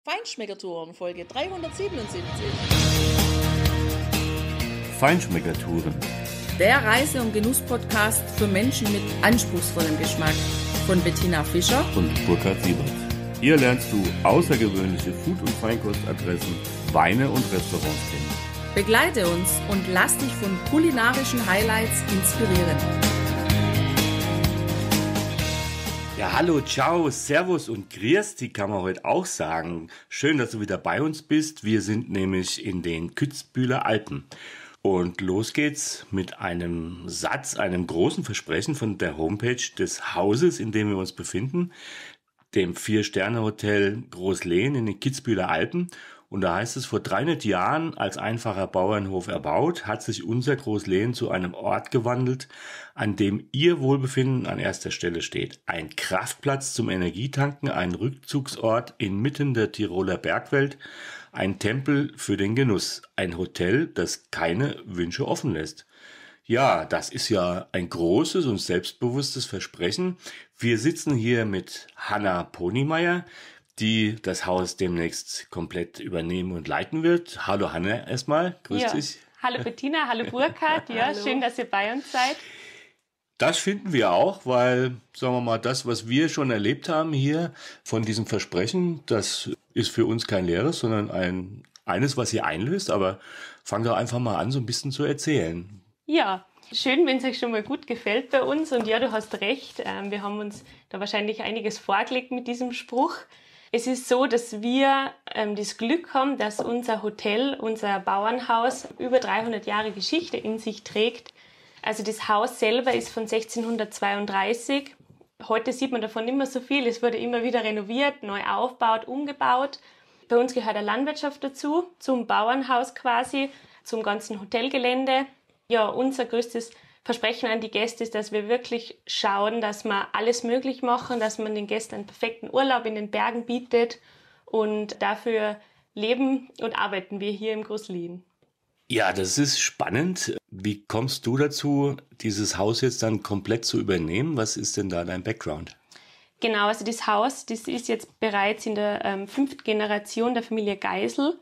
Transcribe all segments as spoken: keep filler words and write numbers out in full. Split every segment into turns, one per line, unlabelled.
Feinschmeckertouren, Folge dreihundertsiebenundsiebzig.
Feinschmeckertouren.
Der Reise- und Genuss-Podcast für Menschen mit anspruchsvollem Geschmack von Bettina Fischer
und Burkhard Siebert. Hier lernst du außergewöhnliche Food- und Feinkostadressen, Weine und Restaurants kennen.
Begleite uns und lass dich von kulinarischen Highlights inspirieren.
Ja, hallo, ciao, servus und grüß dich kann man heute auch sagen. Schön, dass du wieder bei uns bist. Wir sind nämlich in den Kitzbüheler Alpen. Und los geht's mit einem Satz, einem großen Versprechen von der Homepage des Hauses, in dem wir uns befinden, dem Vier-Sterne-Hotel Großlehn in den Kitzbüheler Alpen. Und da heißt es, vor dreihundert Jahren als einfacher Bauernhof erbaut, hat sich unser Großlehn zu einem Ort gewandelt, an dem Ihr Wohlbefinden an erster Stelle steht. Ein Kraftplatz zum Energietanken, ein Rückzugsort inmitten der Tiroler Bergwelt, ein Tempel für den Genuss, ein Hotel, das keine Wünsche offen lässt. Ja, das ist ja ein großes und selbstbewusstes Versprechen. Wir sitzen hier mit Hanna Ponimeyer, die das Haus demnächst komplett übernehmen und leiten wird. Hallo Hanna erstmal, grüß
ja.
dich.
Hallo Bettina, hallo Burkhard, ja,
hallo.
Schön, dass ihr bei uns seid.
Das finden wir auch, weil, sagen wir mal, das, was wir schon erlebt haben hier von diesem Versprechen, das ist für uns kein leeres, sondern ein, eines, was ihr einlöst. Aber fang doch einfach mal an, so ein bisschen zu erzählen.
Ja, schön, wenn es euch schon mal gut gefällt bei uns. Und ja, du hast recht, wir haben uns da wahrscheinlich einiges vorgelegt mit diesem Spruch. Es ist so, dass wir ähm, das Glück haben, dass unser Hotel, unser Bauernhaus über dreihundert Jahre Geschichte in sich trägt. Also das Haus selber ist von sechzehnhundertzweiunddreißig. Heute sieht man davon immer so viel. Es wurde immer wieder renoviert, neu aufgebaut, umgebaut. Bei uns gehört eine Landwirtschaft dazu, zum Bauernhaus quasi, zum ganzen Hotelgelände. Ja, unser größtes Versprechen an die Gäste ist, dass wir wirklich schauen, dass wir alles möglich machen, dass man den Gästen einen perfekten Urlaub in den Bergen bietet. Und dafür leben und arbeiten wir hier im Großlehn.
Ja, das ist spannend. Wie kommst du dazu, dieses Haus jetzt dann komplett zu übernehmen? Was ist denn da dein Background?
Genau, also das Haus, das ist jetzt bereits in der ähm, fünften Generation der Familie Geisel.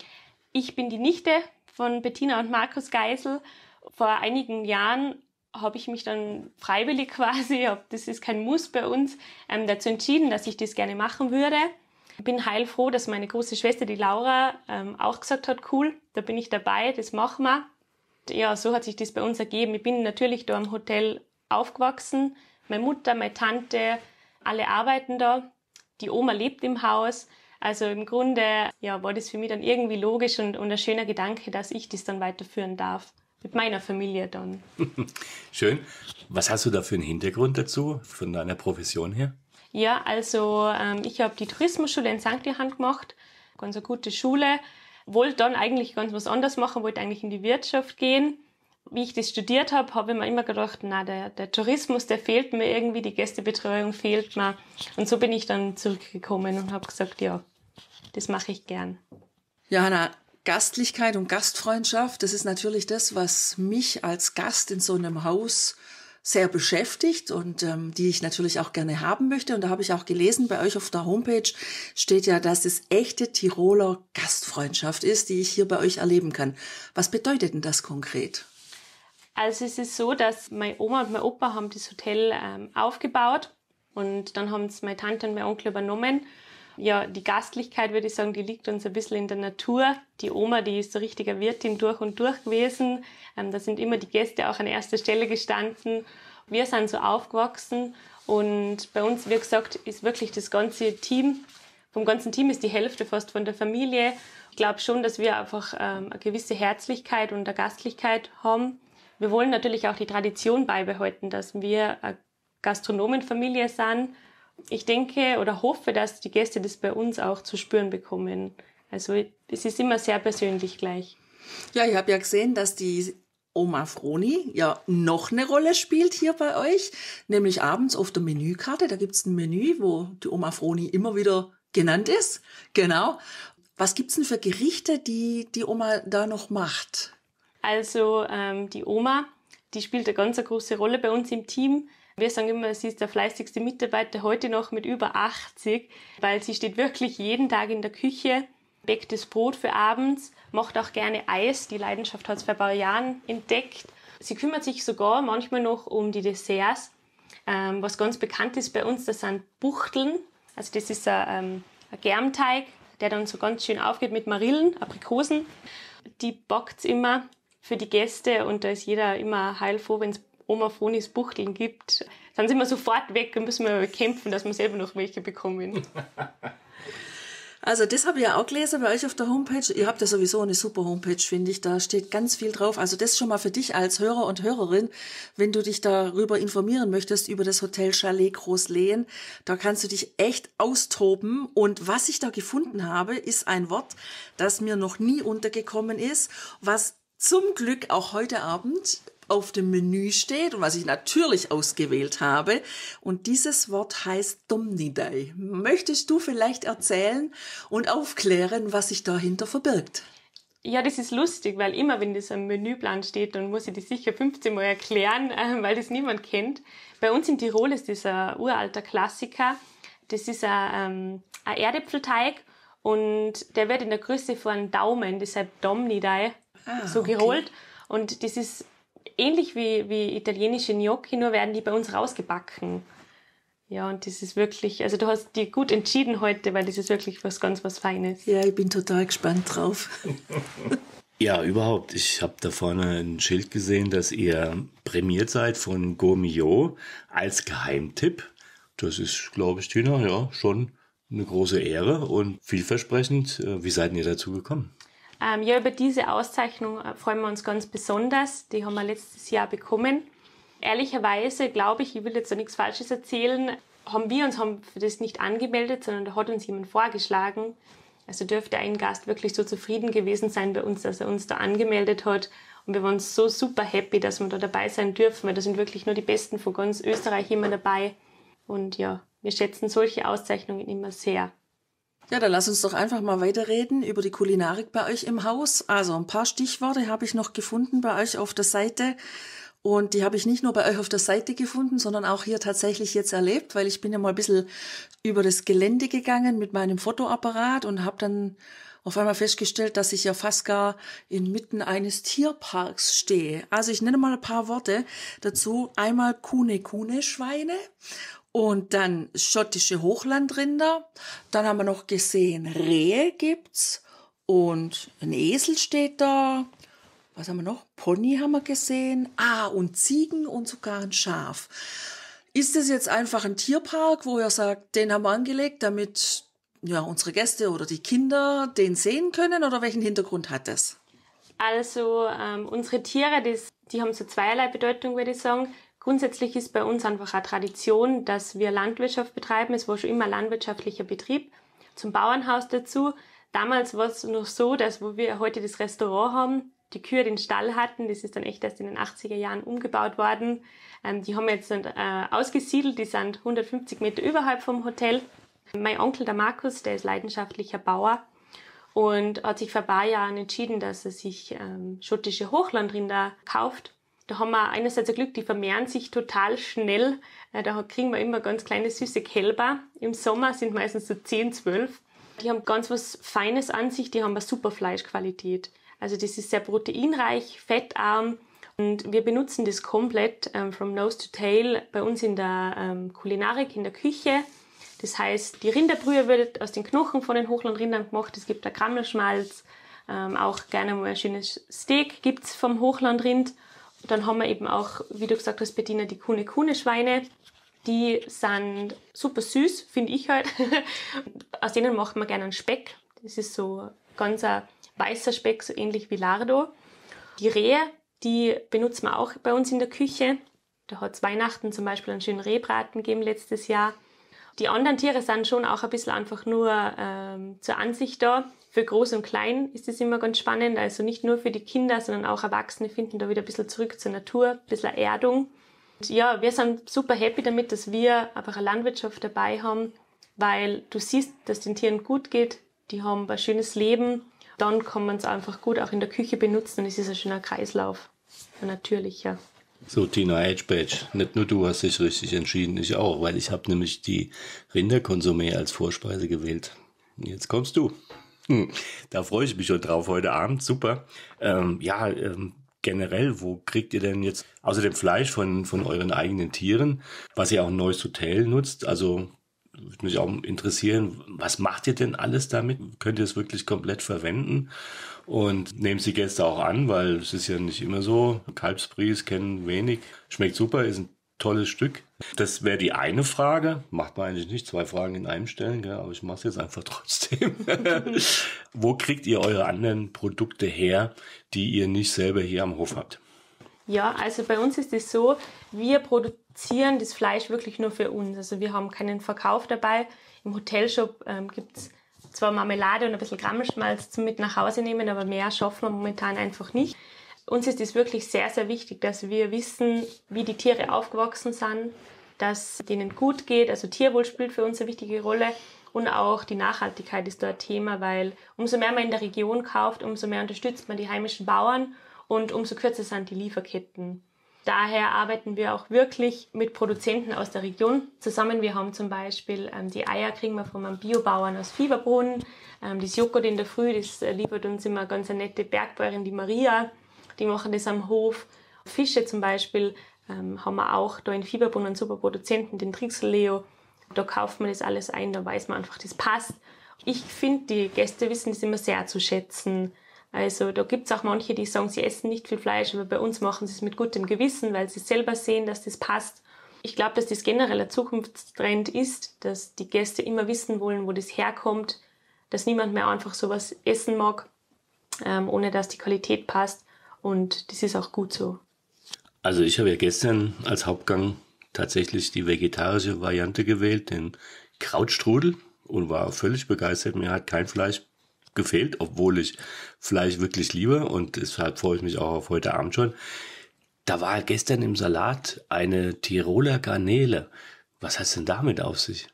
Ich bin die Nichte von Bettina und Markus Geisel. Vor einigen Jahren habe ich mich dann freiwillig quasi, das ist kein Muss bei uns, ähm, dazu entschieden, dass ich das gerne machen würde. Ich bin heilfroh, dass meine große Schwester, die Laura, ähm, auch gesagt hat, cool, da bin ich dabei, das machen wir. Ja, so hat sich das bei uns ergeben. Ich bin natürlich da im Hotel aufgewachsen. Meine Mutter, meine Tante, alle arbeiten da. Die Oma lebt im Haus. Also im Grunde ja, war das für mich dann irgendwie logisch und, und ein schöner Gedanke, dass ich das dann weiterführen darf. Mit meiner Familie dann.
Schön. Was hast du da für einen Hintergrund dazu, von deiner Profession her?
Ja, also ähm, ich habe die Tourismusschule in Sankt Johann gemacht. Ganz eine gute Schule. Wollte dann eigentlich ganz was anderes machen, wollte eigentlich in die Wirtschaft gehen. Wie ich das studiert habe, habe ich mir immer gedacht, na, der, der Tourismus, der fehlt mir irgendwie, die Gästebetreuung fehlt mir. Und so bin ich dann zurückgekommen und habe gesagt, ja, das mache ich gern.
Ja, Hanna, Gastlichkeit und Gastfreundschaft, das ist natürlich das, was mich als Gast in so einem Haus sehr beschäftigt und ähm, die ich natürlich auch gerne haben möchte. Und da habe ich auch gelesen, bei euch auf der Homepage steht ja, dass es echte Tiroler Gastfreundschaft ist, die ich hier bei euch erleben kann. Was bedeutet denn das konkret?
Also es ist so, dass meine Oma und mein Opa haben das Hotel ähm, aufgebaut und dann haben es meine Tante und mein Onkel übernommen. Ja, die Gastlichkeit, würde ich sagen, die liegt uns ein bisschen in der Natur. Die Oma, die ist so richtiger Wirtin durch und durch gewesen. Ähm, da sind immer die Gäste auch an erster Stelle gestanden. Wir sind so aufgewachsen und bei uns, wie gesagt, ist wirklich das ganze Team, vom ganzen Team ist die Hälfte fast von der Familie. Ich glaube schon, dass wir einfach ähm, eine gewisse Herzlichkeit und eine Gastlichkeit haben. Wir wollen natürlich auch die Tradition beibehalten, dass wir eine Gastronomenfamilie sind. Ich denke oder hoffe, dass die Gäste das bei uns auch zu spüren bekommen. Also es ist immer sehr persönlich gleich.
Ja, ich habe ja gesehen, dass die Oma Froni ja noch eine Rolle spielt hier bei euch, nämlich abends auf der Menükarte. Da gibt es ein Menü, wo die Oma Froni immer wieder genannt ist. Genau. Was gibt's denn für Gerichte, die die Oma da noch macht?
Also ähm, die Oma, die spielt eine ganz große Rolle bei uns im Team. Wir sagen immer, sie ist der fleißigste Mitarbeiter heute noch mit über achtzig, weil sie steht wirklich jeden Tag in der Küche, bäckt das Brot für abends, macht auch gerne Eis. Die Leidenschaft hat sie vor ein paar Jahren entdeckt. Sie kümmert sich sogar manchmal noch um die Desserts. Ähm, was ganz bekannt ist bei uns, das sind Buchteln. Also das ist ein, ähm, ein Germteig, der dann so ganz schön aufgeht mit Marillen, Aprikosen. Die backt es immer für die Gäste und da ist jeder immer heilfroh, wenn es Oma Fonis Buchteln gibt. Dann sind wir sofort weg und müssen wir kämpfen, dass wir selber noch welche bekommen.
Also das habe ich ja auch gelesen bei euch auf der Homepage. Ihr habt ja sowieso eine super Homepage, finde ich. Da steht ganz viel drauf. Also das schon mal für dich als Hörer und Hörerin, wenn du dich darüber informieren möchtest, über das Hotel Chalet Großlehen. Da kannst du dich echt austoben. Und was ich da gefunden habe, ist ein Wort, das mir noch nie untergekommen ist, was zum Glück auch heute Abend auf dem Menü steht und was ich natürlich ausgewählt habe. Und dieses Wort heißt Domnidei. Möchtest du vielleicht erzählen und aufklären, was sich dahinter verbirgt?
Ja, das ist lustig, weil immer, wenn das am Menüplan steht, dann muss ich das sicher fünfzehn Mal erklären, weil das niemand kennt. Bei uns in Tirol ist das ein uralter Klassiker. Das ist ein, ähm, ein Erdäpfelteig und der wird in der Größe von einem Daumen, deshalb Domnidei, ah, so gerollt. Okay. Und das ist ähnlich wie, wie italienische Gnocchi, nur werden die bei uns rausgebacken. Ja, und das ist wirklich, also du hast dich gut entschieden heute, weil das ist wirklich was ganz was Feines.
Ja, ich bin total gespannt drauf.
Ja, überhaupt. Ich habe da vorne ein Schild gesehen, dass ihr prämiert seid von Gourmillot als Geheimtipp. Das ist, glaube ich, Tina, ja, schon eine große Ehre und vielversprechend. Wie seid ihr dazu gekommen?
Ähm, ja, über diese Auszeichnung freuen wir uns ganz besonders. Die haben wir letztes Jahr bekommen. Ehrlicherweise, glaube ich, ich will jetzt da nichts Falsches erzählen, haben wir uns haben für das nicht angemeldet, sondern da hat uns jemand vorgeschlagen. Also dürfte ein Gast wirklich so zufrieden gewesen sein bei uns, dass er uns da angemeldet hat. Und wir waren so super happy, dass wir da dabei sein dürfen, weil da sind wirklich nur die Besten von ganz Österreich immer dabei. Und ja, wir schätzen solche Auszeichnungen immer sehr.
Ja, dann lass uns doch einfach mal weiterreden über die Kulinarik bei euch im Haus. Also ein paar Stichworte habe ich noch gefunden bei euch auf der Seite. Und die habe ich nicht nur bei euch auf der Seite gefunden, sondern auch hier tatsächlich jetzt erlebt, weil ich bin ja mal ein bisschen über das Gelände gegangen mit meinem Fotoapparat und habe dann auf einmal festgestellt, dass ich ja fast gar inmitten eines Tierparks stehe. Also ich nenne mal ein paar Worte dazu. Einmal Kune-Kune-Schweine. Und dann schottische Hochlandrinder. Dann haben wir noch gesehen, Rehe gibt's. Und ein Esel steht da. Was haben wir noch? Pony haben wir gesehen. Ah, und Ziegen und sogar ein Schaf. Ist das jetzt einfach ein Tierpark, wo ihr sagt, den haben wir angelegt, damit ja, unsere Gäste oder die Kinder den sehen können? Oder welchen Hintergrund hat das?
Also ähm, unsere Tiere, das, die haben so zweierlei Bedeutung, würde ich sagen. Grundsätzlich ist bei uns einfach eine Tradition, dass wir Landwirtschaft betreiben. Es war schon immer landwirtschaftlicher Betrieb. Zum Bauernhaus dazu. Damals war es noch so, dass wo wir heute das Restaurant haben, die Kühe den Stall hatten. Das ist dann echt erst in den achtziger Jahren umgebaut worden. Ähm, die haben wir jetzt äh, ausgesiedelt. Die sind hundertfünfzig Meter überhalb vom Hotel. Mein Onkel, der Markus, der ist leidenschaftlicher Bauer und hat sich vor ein paar Jahren entschieden, dass er sich ähm, schottische Hochlandrinder kauft. Da haben wir einerseits ein Glück, die vermehren sich total schnell. Da kriegen wir immer ganz kleine, süße Kälber. Im Sommer sind meistens so zehn, zwölf. Die haben ganz was Feines an sich, die haben eine super Fleischqualität. Also das ist sehr proteinreich, fettarm und wir benutzen das komplett ähm, from nose to tail bei uns in der ähm, Kulinarik, in der Küche. Das heißt, die Rinderbrühe wird aus den Knochen von den Hochlandrindern gemacht. Es gibt da Krammelschmalz, ähm, auch gerne mal ein schönes Steak gibt's vom Hochlandrind. Dann haben wir eben auch, wie du gesagt hast, Bettina, die Kune-Kune-Schweine. Die sind super süß, finde ich halt. Aus denen machen wir gerne einen Speck. Das ist so ganz ein weißer Speck, so ähnlich wie Lardo. Die Rehe, die benutzen wir auch bei uns in der Küche. Da hat es Weihnachten zum Beispiel einen schönen Rehbraten gegeben letztes Jahr. Die anderen Tiere sind schon auch ein bisschen einfach nur ähm, zur Ansicht da. Für Groß und Klein ist das immer ganz spannend. Also nicht nur für die Kinder, sondern auch Erwachsene finden da wieder ein bisschen zurück zur Natur, ein bisschen Erdung. Und ja, wir sind super happy damit, dass wir einfach eine Landwirtschaft dabei haben, weil du siehst, dass den Tieren gut geht. Die haben ein schönes Leben. Dann kann man es einfach gut auch in der Küche benutzen und es ist ein schöner Kreislauf. Ein natürlicher.
So, Tina Hedgebadge, nicht nur du hast dich richtig entschieden, ich auch, weil ich habe nämlich die Rinderkonsumé als Vorspeise gewählt. Jetzt kommst du. Hm, da freue ich mich schon drauf heute Abend, super. Ähm, ja, ähm, generell, wo kriegt ihr denn jetzt außer dem Fleisch von, von euren eigenen Tieren, was ihr auch ein neues Hotel nutzt, also würde mich auch interessieren, was macht ihr denn alles damit? Könnt ihr es wirklich komplett verwenden? Und nehmt die Gäste auch an, weil es ist ja nicht immer so. Kalbsbries kennen wenig. Schmeckt super, ist ein tolles Stück. Das wäre die eine Frage. Macht man eigentlich nicht, zwei Fragen in einem stellen, gell? Aber ich mache es jetzt einfach trotzdem. Wo kriegt ihr eure anderen Produkte her, die ihr nicht selber hier am Hof habt?
Ja, also bei uns ist es so, wir produzieren das Fleisch wirklich nur für uns. Also wir haben keinen Verkauf dabei. Im Hotelshop ähm, gibt es zwar Marmelade und ein bisschen Grammelschmalz zum mit nach Hause nehmen, aber mehr schaffen wir momentan einfach nicht. Uns ist es wirklich sehr, sehr wichtig, dass wir wissen, wie die Tiere aufgewachsen sind, dass es denen gut geht. Also Tierwohl spielt für uns eine wichtige Rolle. Und auch die Nachhaltigkeit ist da ein Thema, weil umso mehr man in der Region kauft, umso mehr unterstützt man die heimischen Bauern. Und umso kürzer sind die Lieferketten. Daher arbeiten wir auch wirklich mit Produzenten aus der Region zusammen. Wir haben zum Beispiel ähm, die Eier kriegen wir von einem Biobauern aus Fieberbrunn. Ähm, das Joghurt in der Früh, das äh, liefert uns immer ganz eine nette Bergbäuerin, die Maria. Die machen das am Hof. Fische zum Beispiel ähm, haben wir auch da in Fieberbrunn einen super Produzenten, den Trixel Leo. Da kauft man das alles ein, da weiß man einfach, das passt. Ich finde, die Gäste wissen das immer sehr zu schätzen. Also da gibt es auch manche, die sagen, sie essen nicht viel Fleisch, aber bei uns machen sie es mit gutem Gewissen, weil sie selber sehen, dass das passt. Ich glaube, dass das generell ein Zukunftstrend ist, dass die Gäste immer wissen wollen, wo das herkommt, dass niemand mehr einfach sowas essen mag, ähm, ohne dass die Qualität passt. Und das ist auch gut so.
Also ich habe ja gestern als Hauptgang tatsächlich die vegetarische Variante gewählt, den Krautstrudel, und war völlig begeistert. Mir hat kein Fleisch gefehlt, obwohl ich Fleisch wirklich liebe, und deshalb freue ich mich auch auf heute Abend schon. Da war gestern im Salat eine Tiroler Garnele. Was hat's denn damit auf sich?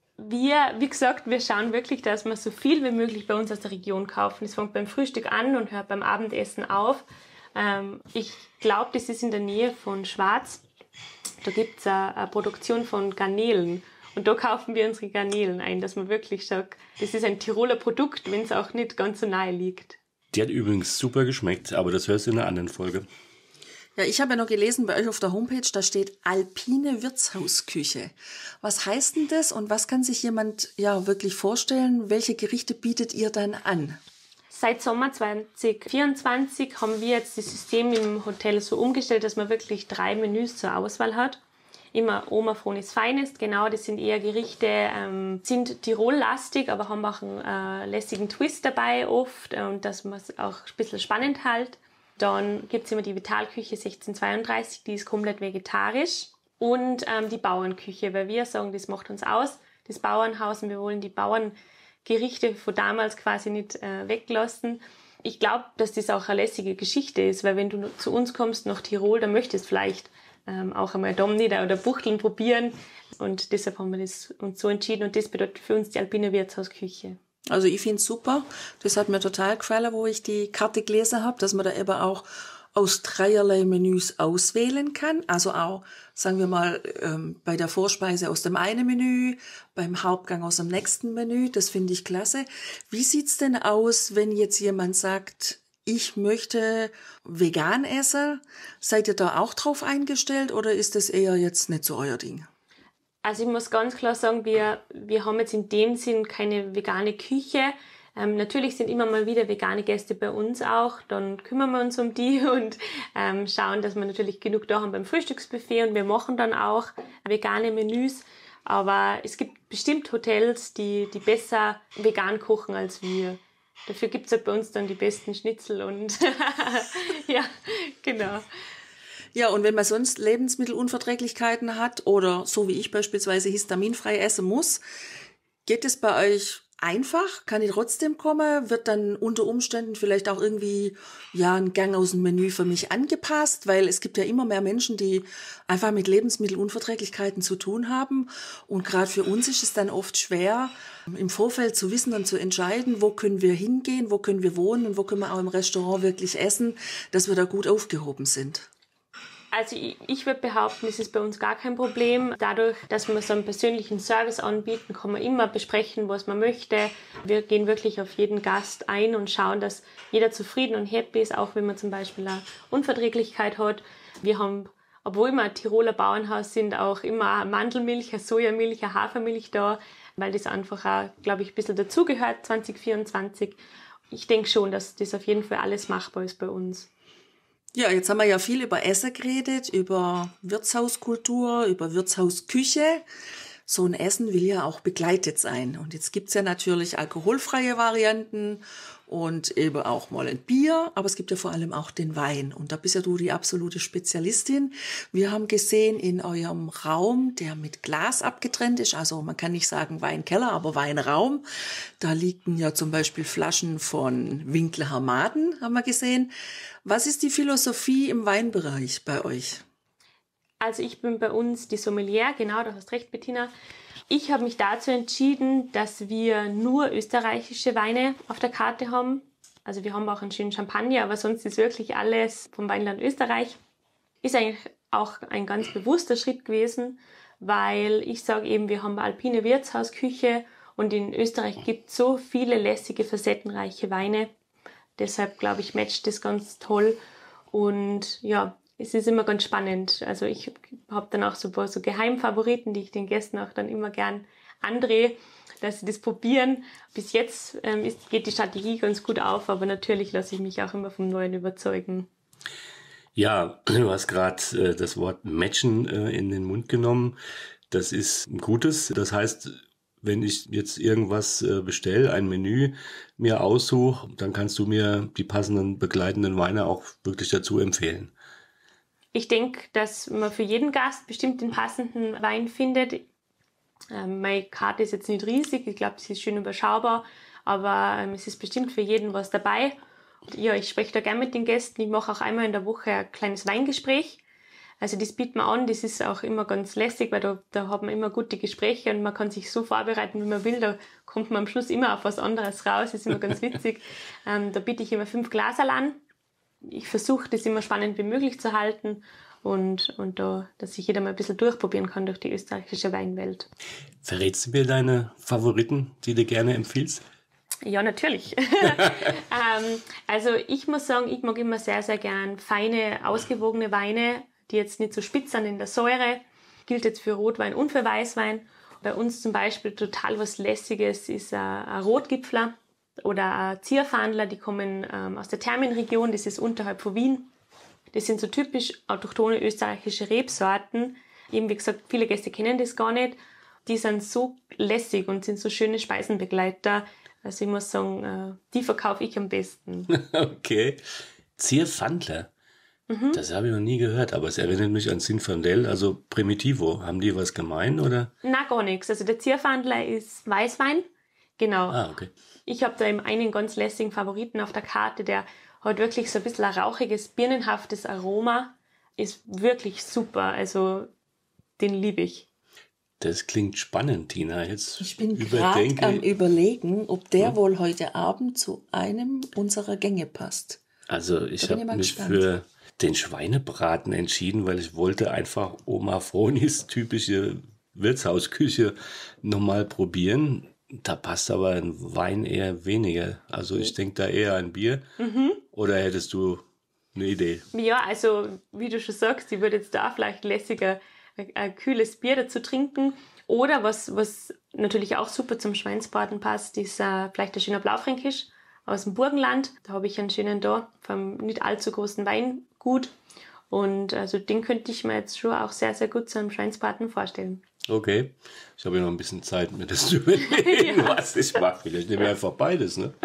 Wir, wie gesagt, wir schauen wirklich, dass wir so viel wie möglich bei uns aus der Region kaufen. Es fängt beim Frühstück an und hört beim Abendessen auf. Ähm, ich glaube, das ist in der Nähe von Schwarz. Da gibt es eine, eine Produktion von Garnelen. Und da kaufen wir unsere Garnelen ein, dass man wirklich sagt, das ist ein Tiroler Produkt, wenn es auch nicht ganz so nahe liegt.
Die hat übrigens super geschmeckt, aber das hörst du in einer anderen Folge.
Ja, ich habe ja noch gelesen bei euch auf der Homepage, da steht alpine Wirtshausküche. Was heißt denn das und was kann sich jemand ja wirklich vorstellen? Welche Gerichte bietet ihr dann an?
Seit Sommer zwanzig vierundzwanzig haben wir jetzt das System im Hotel so umgestellt, dass man wirklich drei Menüs zur Auswahl hat. Immer Oma Fronis Feinest, genau, das sind eher Gerichte, ähm, sind Tirol-lastig, aber haben auch einen äh, lässigen Twist dabei oft, äh, und dass man es auch ein bisschen spannend hält. Dann gibt es immer die Vitalküche sechzehnhundertzweiunddreißig, die ist komplett vegetarisch. Und ähm, die Bauernküche, weil wir sagen, das macht uns aus, das Bauernhaus, und wir wollen die Bauerngerichte von damals quasi nicht äh, weglassen. Ich glaube, dass das auch eine lässige Geschichte ist, weil wenn du zu uns kommst nach Tirol, dann möchtest du vielleicht ähm, auch einmal Domnieder oder Buchteln probieren. Und deshalb haben wir das uns so entschieden. Und das bedeutet für uns die alpine Wirtshausküche.
Also ich finde es super. Das hat mir total gefallen, wo ich die Karte gelesen habe, dass man da eben auch aus dreierlei Menüs auswählen kann. Also auch, sagen wir mal, ähm, bei der Vorspeise aus dem einen Menü, beim Hauptgang aus dem nächsten Menü. Das finde ich klasse. Wie sieht's denn aus, wenn jetzt jemand sagt, ich möchte vegan essen? Seid ihr da auch drauf eingestellt oder ist das eher jetzt nicht so euer Ding?
Also ich muss ganz klar sagen, wir, wir haben jetzt in dem Sinn keine vegane Küche. Ähm, natürlich sind immer mal wieder vegane Gäste bei uns auch. Dann kümmern wir uns um die und ähm, schauen, dass wir natürlich genug da haben beim Frühstücksbuffet. Und wir machen dann auch vegane Menüs. Aber es gibt bestimmt Hotels, die, die besser vegan kochen als wir. Dafür gibt es halt bei uns dann die besten Schnitzel und ja, genau.
Ja, und wenn man sonst Lebensmittelunverträglichkeiten hat oder so wie ich beispielsweise histaminfrei essen muss, geht es bei euch einfach? Kann ich trotzdem kommen? Wird dann unter Umständen vielleicht auch irgendwie ja ein Gang aus dem Menü für mich angepasst? Weil es gibt ja immer mehr Menschen, die einfach mit Lebensmittelunverträglichkeiten zu tun haben. Und gerade für uns ist es dann oft schwer, im Vorfeld zu wissen und zu entscheiden, wo können wir hingehen, wo können wir wohnen und wo können wir auch im Restaurant wirklich essen, dass wir da gut aufgehoben sind.
Also ich, ich würde behaupten, das ist bei uns gar kein Problem. Dadurch, dass wir so einen persönlichen Service anbieten, kann man immer besprechen, was man möchte. Wir gehen wirklich auf jeden Gast ein und schauen, dass jeder zufrieden und happy ist, auch wenn man zum Beispiel eine Unverträglichkeit hat. Wir haben, obwohl wir ein Tiroler Bauernhaus sind, auch immer eine Mandelmilch, eine Sojamilch, eine Hafermilch da, weil das einfach auch, glaube ich, ein bisschen dazugehört zwanzig vierundzwanzig. Ich denke schon, dass das auf jeden Fall alles machbar ist bei uns.
Ja, jetzt haben wir ja viel über Essen geredet, über Wirtshauskultur, über Wirtshausküche. So ein Essen will ja auch begleitet sein. Und jetzt gibt's ja natürlich alkoholfreie Varianten und eben auch mal ein Bier, aber es gibt ja vor allem auch den Wein. Und da bist ja du die absolute Spezialistin. Wir haben gesehen in eurem Raum, der mit Glas abgetrennt ist, also man kann nicht sagen Weinkeller, aber Weinraum. Da liegen ja zum Beispiel Flaschen von Winkler Maden, haben wir gesehen. Was ist die Philosophie im Weinbereich bei euch?
Also ich bin bei uns die Sommelier, genau, du hast recht, Bettina. Ich habe mich dazu entschieden, dass wir nur österreichische Weine auf der Karte haben. Also wir haben auch einen schönen Champagner, aber sonst ist wirklich alles vom Weinland Österreich. Ist eigentlich auch ein ganz bewusster Schritt gewesen, weil ich sage eben, wir haben eine alpine Wirtshausküche und in Österreich gibt es so viele lässige, facettenreiche Weine. Deshalb, glaube ich, matcht das ganz toll. Und ja, es ist immer ganz spannend. Also ich habe dann auch so ein paar so Geheimfavoriten, die ich den Gästen auch dann immer gern andrehe, dass sie das probieren. Bis jetzt ähm, ist, geht die Strategie ganz gut auf, aber natürlich lasse ich mich auch immer vom Neuen überzeugen.
Ja, du hast gerade äh, das Wort matchen äh, in den Mund genommen. Das ist ein gutes. Das heißt, wenn ich jetzt irgendwas äh, bestelle, ein Menü mir aussuche, dann kannst du mir die passenden begleitenden Weine auch wirklich dazu empfehlen.
Ich denke, dass man für jeden Gast bestimmt den passenden Wein findet. Ähm, meine Karte ist jetzt nicht riesig, ich glaube, sie ist schön überschaubar, aber ähm, es ist bestimmt für jeden was dabei. Und ja, ich spreche da gerne mit den Gästen. Ich mache auch einmal in der Woche ein kleines Weingespräch. Also das bietet man an, das ist auch immer ganz lässig, weil da, da hat man immer gute Gespräche und man kann sich so vorbereiten, wie man will. Da kommt man am Schluss immer auf was anderes raus, das ist immer ganz witzig. Ähm, da biete ich immer fünf Glaserl an. Ich versuche, das immer spannend wie möglich zu halten und, und da, dass sich jeder mal ein bisschen durchprobieren kann durch die österreichische Weinwelt.
Verrätst du mir deine Favoriten, die du gerne empfiehlst?
Ja, natürlich. ähm, also ich muss sagen, ich mag immer sehr, sehr gern feine, ausgewogene Weine, die jetzt nicht so spitz sind in der Säure. Gilt jetzt für Rotwein und für Weißwein. Bei uns zum Beispiel total was Lässiges ist ein, ein Rotgipfler oder ein Zierfahndler, die kommen ähm, aus der Thermenregion, das ist unterhalb von Wien. Das sind so typisch autochthone österreichische Rebsorten. Eben wie gesagt, viele Gäste kennen das gar nicht. Die sind so lässig und sind so schöne Speisenbegleiter. Also ich muss sagen, äh, die verkaufe ich am besten.
Okay. Zierfahndler. Mhm. Das habe ich noch nie gehört, aber es erinnert mich an Zinfandel, also Primitivo. Haben die was gemein, oder?
Na, gar nichts. Also der Zierfahndler ist Weißwein. Genau.
Ah, okay.
Ich habe da eben einen ganz lässigen Favoriten auf der Karte, der hat wirklich so ein bisschen ein rauchiges, birnenhaftes Aroma. Ist wirklich super, also den liebe ich.
Das klingt spannend, Tina. Jetzt
ich bin gerade am Überlegen, ob der hm? wohl heute Abend zu einem unserer Gänge passt.
Also ich habe mich gespannt. für den Schweinebraten entschieden, weil ich wollte einfach Oma Fronis typische Wirtshausküche nochmal probieren. Da passt aber ein Wein eher weniger. Also ich denke da eher an Bier. Mhm. Oder hättest du eine Idee?
Ja, also wie du schon sagst, ich würde jetzt da vielleicht lässiger ein, ein kühles Bier dazu trinken. Oder was, was natürlich auch super zum Schweinsbraten passt, ist uh, vielleicht ein schöner Blaufränkisch aus dem Burgenland. Da habe ich einen schönen da vom nicht allzu großen Weingut. Und also den könnte ich mir jetzt schon auch sehr, sehr gut zum Schweinsbraten vorstellen.
Okay, ich habe ja noch ein bisschen Zeit, mir das zu überlegen, ja. was ich mache. Vielleicht nehme ich einfach beides, ne?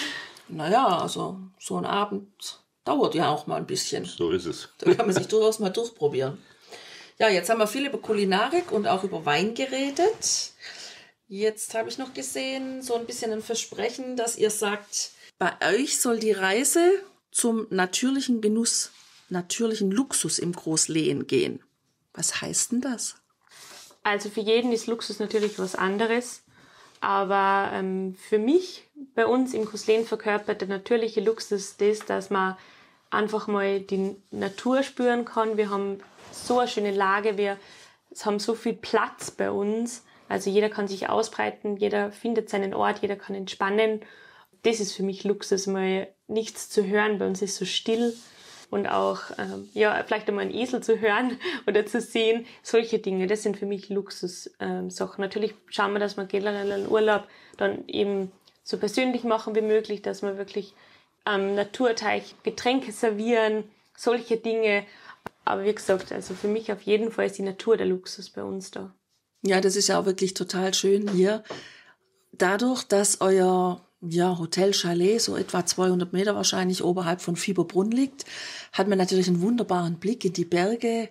Naja, also so ein Abend dauert ja auch mal ein bisschen.
So ist es.
Da kann man sich durchaus mal durchprobieren. Ja, jetzt haben wir viel über Kulinarik und auch über Wein geredet. Jetzt habe ich noch gesehen, so ein bisschen ein Versprechen, dass ihr sagt, bei euch soll die Reise zum natürlichen Genuss, natürlichen Luxus im Großlehen gehen. Was heißt denn das?
Also für jeden ist Luxus natürlich was anderes, aber ähm, für mich, bei uns im Großlehen verkörpert der natürliche Luxus das, dass man einfach mal die Natur spüren kann. Wir haben so eine schöne Lage, wir haben so viel Platz bei uns. Also jeder kann sich ausbreiten, jeder findet seinen Ort, jeder kann entspannen. Das ist für mich Luxus, mal nichts zu hören. Bei uns ist so still. Und auch, ähm, ja, vielleicht einmal einen Esel zu hören oder zu sehen. Solche Dinge, das sind für mich Luxussachen. Ähm, Natürlich schauen wir, dass wir generell einen Urlaub dann eben so persönlich machen wie möglich, dass wir wirklich am Naturteich Getränke servieren, solche Dinge. Aber wie gesagt, also für mich auf jeden Fall ist die Natur der Luxus bei uns da.
Ja, das ist ja auch wirklich total schön hier. Dadurch, dass euer ja, Hotel Chalet so etwa zweihundert Meter wahrscheinlich oberhalb von Fieberbrunn liegt, hat man natürlich einen wunderbaren Blick in die Berge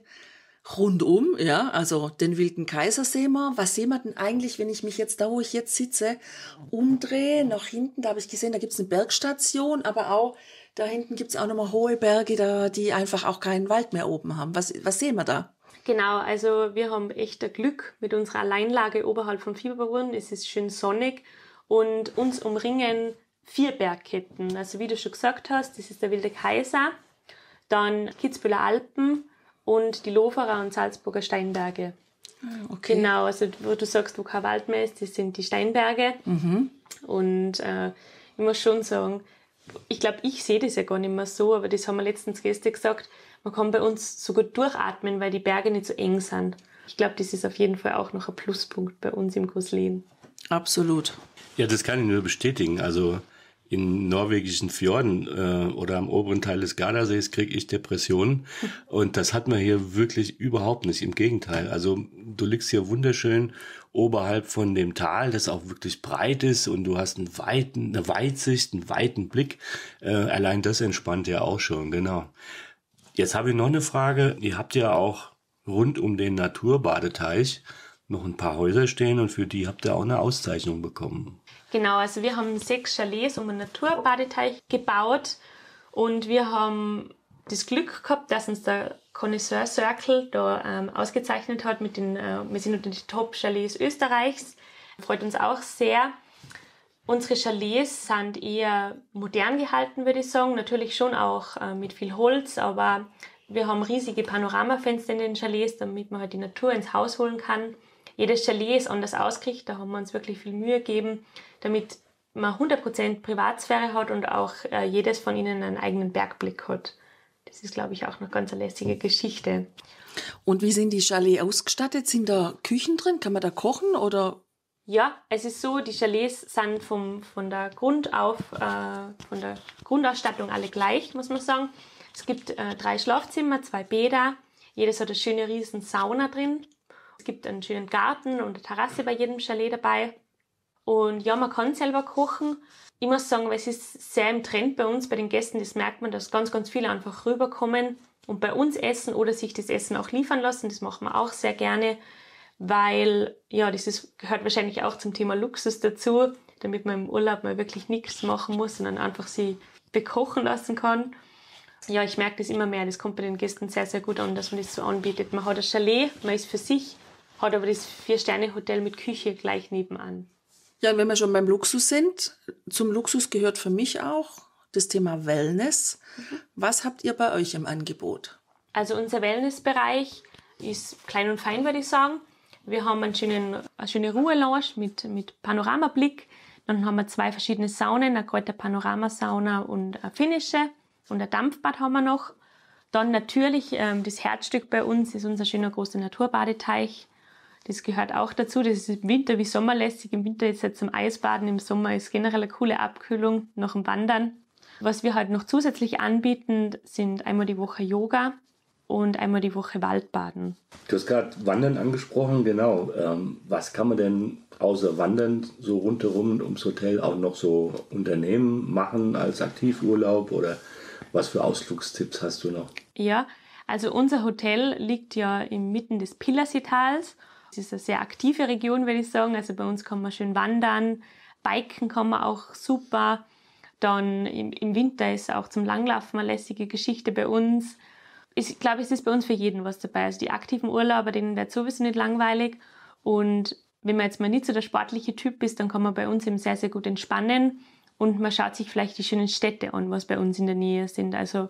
rundum, ja, also den Wilden Kaiser sehen wir. Was sehen wir denn eigentlich, wenn ich mich jetzt da, wo ich jetzt sitze, umdrehe, nach hinten, da habe ich gesehen, da gibt es eine Bergstation, aber auch da hinten gibt es auch nochmal hohe Berge, da, die einfach auch keinen Wald mehr oben haben. Was, was sehen wir da?
Genau, also wir haben echt ein Glück mit unserer Alleinlage oberhalb von Fieberbrunn. Es ist schön sonnig und uns umringen vier Bergketten. Also wie du schon gesagt hast, das ist der Wilde Kaiser, dann Kitzbüheler Alpen und die Loferer und Salzburger Steinberge.
Okay.
Genau, also wo du sagst, wo kein Wald mehr ist, das sind die Steinberge.
Mhm.
Und äh, ich muss schon sagen, ich glaube, ich sehe das ja gar nicht mehr so, aber das haben wir letztens Gäste gesagt, man kann bei uns so gut durchatmen, weil die Berge nicht so eng sind. Ich glaube, das ist auf jeden Fall auch noch ein Pluspunkt bei uns im Großlehn.
Absolut.
Ja, das kann ich nur bestätigen. Also in norwegischen Fjorden äh, oder am oberen Teil des Gardasees kriege ich Depressionen. Und das hat man hier wirklich überhaupt nicht. Im Gegenteil. Also du liegst hier wunderschön oberhalb von dem Tal, das auch wirklich breit ist. Und du hast einen weiten, eine Weitsicht, einen weiten Blick. Äh, allein das entspannt ja auch schon, genau. Jetzt habe ich noch eine Frage. Ihr habt ja auch rund um den Naturbadeteich noch ein paar Häuser stehen und für die habt ihr auch eine Auszeichnung bekommen.
Genau, also wir haben sechs Chalets um einen Naturbadeteich gebaut und wir haben das Glück gehabt, dass uns der Connoisseur Circle da ähm, ausgezeichnet hat mit den, äh, wir sind unter den Top-Chalets Österreichs. Freut uns auch sehr. Unsere Chalets sind eher modern gehalten, würde ich sagen. Natürlich schon auch äh, mit viel Holz, aber wir haben riesige Panoramafenster in den Chalets, damit man halt die Natur ins Haus holen kann. Jedes Chalet ist anders ausgerichtet, da haben wir uns wirklich viel Mühe gegeben, damit man hundert Prozent Privatsphäre hat und auch äh, jedes von ihnen einen eigenen Bergblick hat. Das ist, glaube ich, auch noch ganz eine lässige Geschichte.
Und wie sind die Chalets ausgestattet? Sind da Küchen drin? Kann man da kochen oder?
Ja, es ist so, die Chalets sind vom, von, der Grundauf, äh, von der Grundausstattung alle gleich, muss man sagen. Es gibt äh, drei Schlafzimmer, zwei Bäder. Jedes hat eine schöne riesen Sauna drin. Es gibt einen schönen Garten und eine Terrasse bei jedem Chalet dabei. Und ja, man kann selber kochen. Ich muss sagen, es ist sehr im Trend bei uns, bei den Gästen, das merkt man, dass ganz, ganz viele einfach rüberkommen und bei uns essen oder sich das Essen auch liefern lassen. Das machen wir auch sehr gerne, weil ja, das ist, gehört wahrscheinlich auch zum Thema Luxus dazu, damit man im Urlaub mal wirklich nichts machen muss, sondern einfach sie bekochen lassen kann. Ja, ich merke das immer mehr, das kommt bei den Gästen sehr, sehr gut an, dass man das so anbietet. Man hat ein Chalet, man ist für sich, hat aber das Vier-Sterne-Hotel mit Küche gleich nebenan.
Ja, und wenn wir schon beim Luxus sind, zum Luxus gehört für mich auch das Thema Wellness. Mhm. Was habt ihr bei euch im Angebot?
Also unser Wellnessbereich ist klein und fein, würde ich sagen. Wir haben einen schönen, eine schöne Ruhelounge mit, mit Panoramablick. Dann haben wir zwei verschiedene Saunen, eine kalte Panoramasauna und eine finnische. Und ein Dampfbad haben wir noch. Dann natürlich ähm, das Herzstück bei uns ist unser schöner großer Naturbadeteich. Das gehört auch dazu. Das ist im Winter wie sommerlässig. Im Winter ist es zum Eisbaden, im Sommer ist generell eine coole Abkühlung nach dem Wandern. Was wir halt noch zusätzlich anbieten, sind einmal die Woche Yoga und einmal die Woche Waldbaden.
Du hast gerade Wandern angesprochen, genau. Ähm, was kann man denn außer Wandern so rundherum ums Hotel auch noch so unternehmen, machen als Aktivurlaub oder was für Ausflugstipps hast du noch?
Ja, also unser Hotel liegt ja inmitten des Pillerseetals. Es ist eine sehr aktive Region, würde ich sagen. Also bei uns kann man schön wandern, biken kann man auch super. Dann im, im Winter ist auch zum Langlaufen eine lässige Geschichte bei uns. Ich glaube, es ist bei uns für jeden was dabei. Also die aktiven Urlauber, denen wird sowieso nicht langweilig. Und wenn man jetzt mal nicht so der sportliche Typ ist, dann kann man bei uns eben sehr, sehr gut entspannen. Und man schaut sich vielleicht die schönen Städte an, was bei uns in der Nähe sind. Also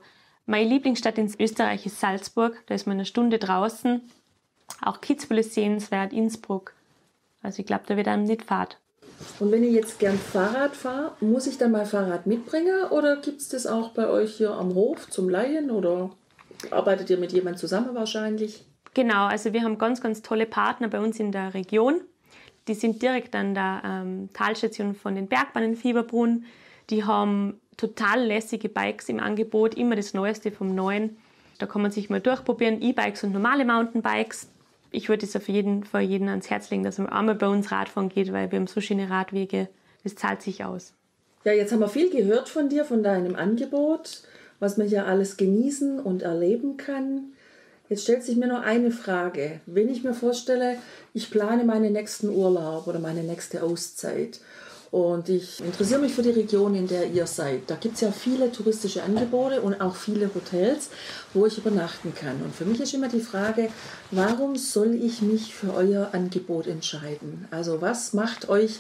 Meine Lieblingsstadt in Österreich ist Salzburg, da ist man eine Stunde draußen. Auch Kitzbühel ist sehenswert, Innsbruck. Also ich glaube, da wird einem nicht fad.
Und wenn ich jetzt gern Fahrrad fahre, muss ich dann mein Fahrrad mitbringen oder gibt es das auch bei euch hier am Hof zum Leihen oder arbeitet ihr mit jemandem zusammen wahrscheinlich?
Genau, also wir haben ganz, ganz tolle Partner bei uns in der Region. Die sind direkt an der ähm, Talstation von den Bergbahnen in Fieberbrunn. Die haben total lässige Bikes im Angebot, immer das Neueste vom Neuen. Da kann man sich mal durchprobieren, E-Bikes und normale Mountainbikes. Ich würde es auf jeden Fall jedem ans Herz legen, dass man einmal bei uns Radfahren geht, weil wir haben so schöne Radwege. Das zahlt sich aus.
Ja, jetzt haben wir viel gehört von dir, von deinem Angebot, was man ja alles genießen und erleben kann. Jetzt stellt sich mir noch eine Frage. Wenn ich mir vorstelle, ich plane meinen nächsten Urlaub oder meine nächste Auszeit und ich interessiere mich für die Region, in der ihr seid. Da gibt es ja viele touristische Angebote und auch viele Hotels, wo ich übernachten kann. Und für mich ist immer die Frage, warum soll ich mich für euer Angebot entscheiden? Also was macht euch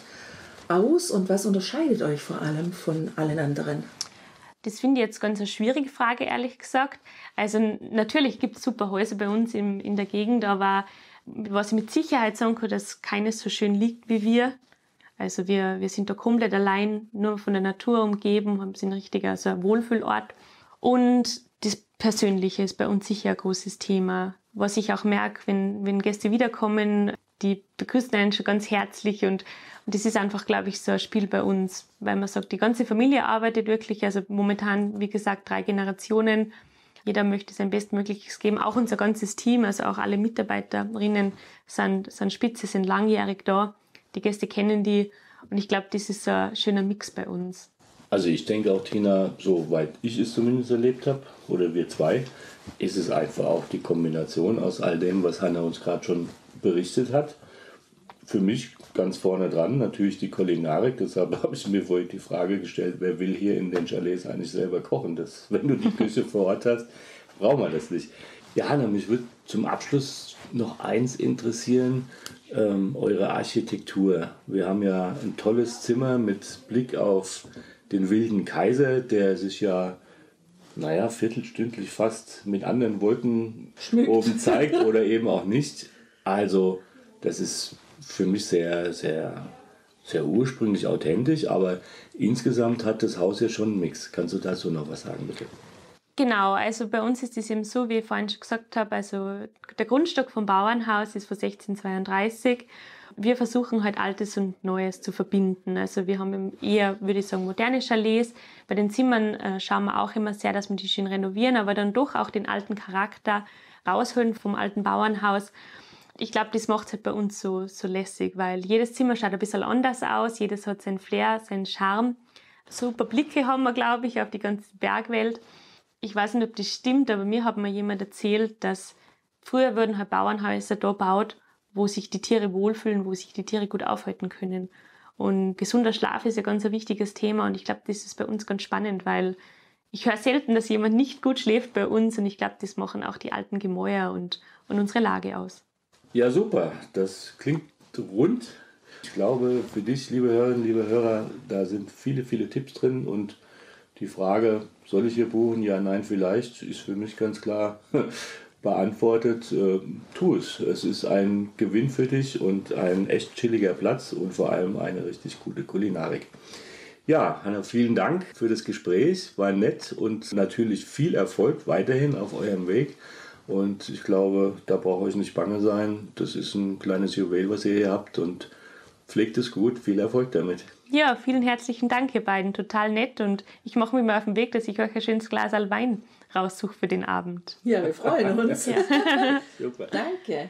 aus und was unterscheidet euch vor allem von allen anderen?
Das finde ich jetzt ganz eine schwierige Frage, ehrlich gesagt. Also natürlich gibt es super Häuser bei uns in, in der Gegend, aber was ich mit Sicherheit sagen kann, dass keines so schön liegt wie wir. Also wir, wir sind da komplett allein, nur von der Natur umgeben, sind richtig also ein Wohlfühlort. Und das Persönliche ist bei uns sicher ein großes Thema. Was ich auch merke, wenn, wenn Gäste wiederkommen, die begrüßen einen schon ganz herzlich und, und das ist einfach, glaube ich, so ein Spiel bei uns, weil man sagt, die ganze Familie arbeitet wirklich, also momentan, wie gesagt, drei Generationen. Jeder möchte sein Bestmögliches geben, auch unser ganzes Team, also auch alle Mitarbeiterinnen sind, sind spitze, sind langjährig da. Die Gäste kennen die und ich glaube, das ist so ein schöner Mix bei uns.
Also ich denke auch, Tina, soweit ich es zumindest erlebt habe, oder wir zwei, ist es einfach auch die Kombination aus all dem, was Hanna uns gerade schon berichtet hat. Für mich ganz vorne dran natürlich die Kulinarik, deshalb habe ich mir vorhin die Frage gestellt, wer will hier in den Chalets eigentlich selber kochen? Das, wenn du die Küche vor Ort hast, brauchen wir das nicht. Ja, Hanna, mich würde zum Abschluss noch eins interessieren, ähm, eure Architektur. Wir haben ja ein tolles Zimmer mit Blick auf den wilden Kaiser, der sich ja, naja, viertelstündlich fast mit anderen Wolken Schmückt. Oben zeigt oder eben auch nicht. Also das ist für mich sehr, sehr, sehr ursprünglich authentisch, aber insgesamt hat das Haus ja schon einen Mix. Kannst du dazu noch was sagen, bitte?
Genau, also bei uns ist es eben so, wie ich vorhin schon gesagt habe, also der Grundstock vom Bauernhaus ist von sechzehnhundertzweiunddreißig. Wir versuchen halt Altes und Neues zu verbinden. Also wir haben eher, würde ich sagen, moderne Chalets. Bei den Zimmern äh, schauen wir auch immer sehr, dass wir die schön renovieren, aber dann doch auch den alten Charakter rausholen vom alten Bauernhaus. Ich glaube, das macht es halt bei uns so, so lässig, weil jedes Zimmer schaut ein bisschen anders aus, jedes hat seinen Flair, seinen Charme. Super Blicke haben wir, glaube ich, auf die ganze Bergwelt. Ich weiß nicht, ob das stimmt, aber mir hat mir jemand erzählt, dass früher wurden halt Bauernhäuser da gebaut, wo sich die Tiere wohlfühlen, wo sich die Tiere gut aufhalten können. Und gesunder Schlaf ist ja ganz ein wichtiges Thema und ich glaube, das ist bei uns ganz spannend, weil ich höre selten, dass jemand nicht gut schläft bei uns und ich glaube, das machen auch die alten Gemäuer und, und unsere Lage aus.
Ja, super. Das klingt rund. Ich glaube, für dich, liebe Hörerinnen, liebe Hörer, da sind viele, viele Tipps drin und die Frage, soll ich hier buchen? Ja, nein, vielleicht, ist für mich ganz klar beantwortet. Äh, tu es. Es ist ein Gewinn für dich und ein echt chilliger Platz und vor allem eine richtig gute Kulinarik. Ja, Hanna, vielen Dank für das Gespräch. War nett und natürlich viel Erfolg weiterhin auf eurem Weg. Und ich glaube, da braucht euch nicht bange sein. Das ist ein kleines Juwel, was ihr hier habt und pflegt es gut. Viel Erfolg damit.
Ja, vielen herzlichen Dank, ihr beiden. Total nett. Und ich mache mich mal auf den Weg, dass ich euch ein schönes Glas Wein raussuche für den Abend.
Ja, wir freuen uns. Ja.
Super.
Danke.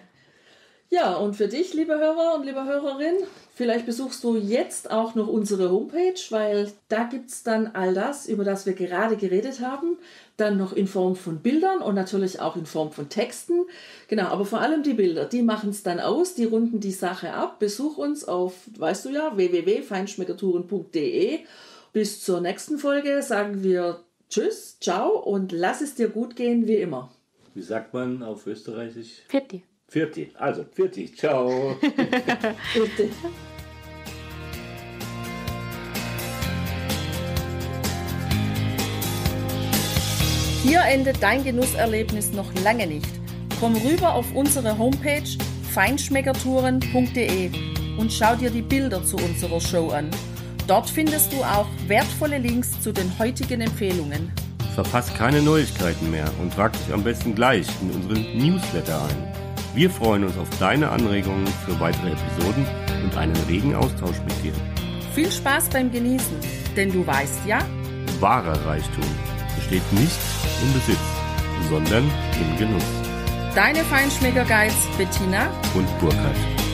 Ja, und für dich, liebe Hörer und liebe Hörerin, vielleicht besuchst du jetzt auch noch unsere Homepage, weil da gibt es dann all das, über das wir gerade geredet haben, dann noch in Form von Bildern und natürlich auch in Form von Texten. Genau, aber vor allem die Bilder, die machen es dann aus, die runden die Sache ab. Besuch uns auf, weißt du ja, w w w punkt feinschmeckertouren punkt d e. Bis zur nächsten Folge sagen wir Tschüss, ciao und lass es dir gut gehen, wie immer.
Wie sagt man auf Österreichisch?
Pfiat.
Pfiat. Also, Pfiat. Ciao.
Bitte.
Hier endet dein Genusserlebnis noch lange nicht. Komm rüber auf unsere Homepage feinschmeckertouren punkt de und schau dir die Bilder zu unserer Show an. Dort findest du auch wertvolle Links zu den heutigen Empfehlungen.
Verpasst keine Neuigkeiten mehr und trag dich am besten gleich in unseren Newsletter ein. Wir freuen uns auf deine Anregungen für weitere Episoden und einen regen Austausch mit dir.
Viel Spaß beim Genießen, denn du weißt ja,
wahrer Reichtum besteht nicht im Besitz, sondern im Genuss.
Deine Feinschmecker-Guides Bettina
und Burkhard.